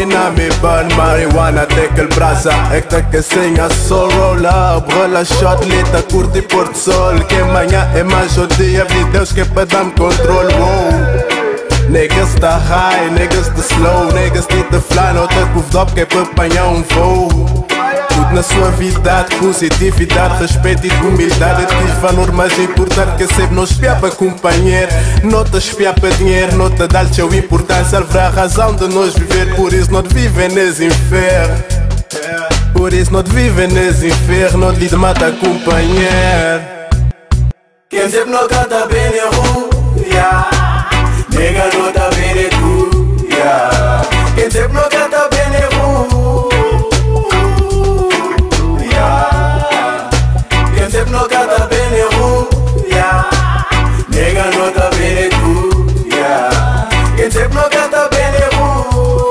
mina me ban marijuana até que brasa é que tá que senha só roll up, rola shot, lita, curte e porto sol. Que amanhã é mais o dia de Deus que é pra dar-me controle. Niggas tá high, niggas tá slow, niggas need to fly, não tá com o que é pra apanhar voo. Tudo na suavidade, positividade, respeito e humildade. Ativa a norma mais importante que é sempre não espiar para companheiro. Não te espiar para dinheiro, não te dá-lhe seu importância. Haverá a razão de nós viver, por isso não te vivem nesse inferno. Por isso não te vivem nesse inferno, não te mata companheiro. Quem sempre não canta bem é ruim, nega não tá bem é tu, quem sempre não canta bem é ruim, quem sempre não canta bem é ruim, nega não tá bem é tu, quem sempre não canta bem é ruim.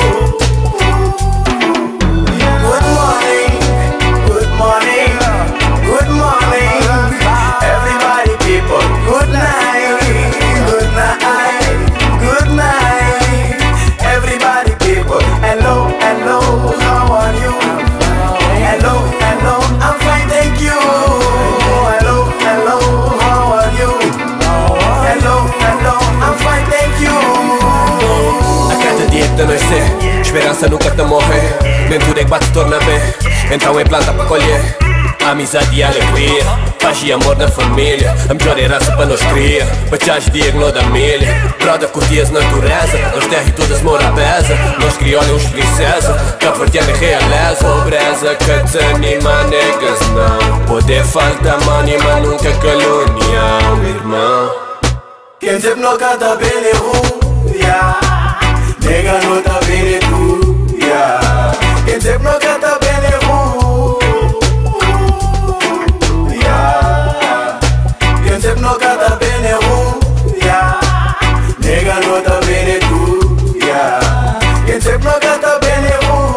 Good morning, good morning, good morning, everybody people, good night, good night, good night, everybody people. Hello, hello, how are you? Hello, hello, I'm fine, thank you. Hello, hello, how are you? Hello, hello, I'm fine, thank you. A cada dia que nascer, esperança nunca te morrer. Nem tudo é que bate torna bem, então é planta para colher. Amizade e alegria, paz e amor na família. A melhor herança para nós cria, para te ajudar no da milha. Brother, curtias natureza, nós terra e todas mora pesa. Nós criolhos princesa, caverdiana e realeza. Pobreza que te anima, negas não. Poder falta money, mas nunca calunião, irmão. Quem sempre não canta bem é ruim, nega não tá bem é tu, quem sempre não canta bem é ruim, quem sempre não canta bem é ruim, nega não tá bem é tu, quem sempre não canta bem é ruim.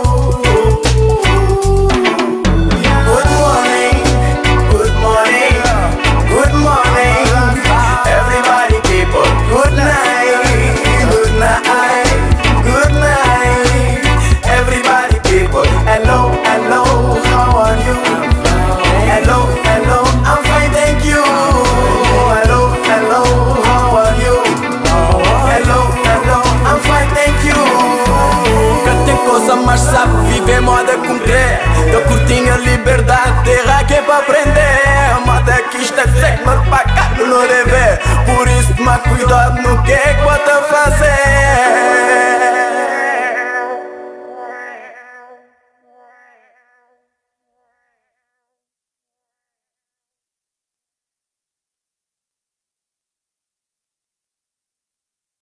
Good morning, good morning, good morning, everybody people, good night, good night, good night, everybody people. Hello, hello, how are you? Hello, hello, I'm fine, thank you. Hello, hello, how are you? Hello, hello, I'm fine, thank you. Nunca tem coisa mais sabe viver moda com crer. Eu curtinho a liberdade, terra que é pra aprender. Mata que está sempre para cá no dever. Por isso toma cuidado no que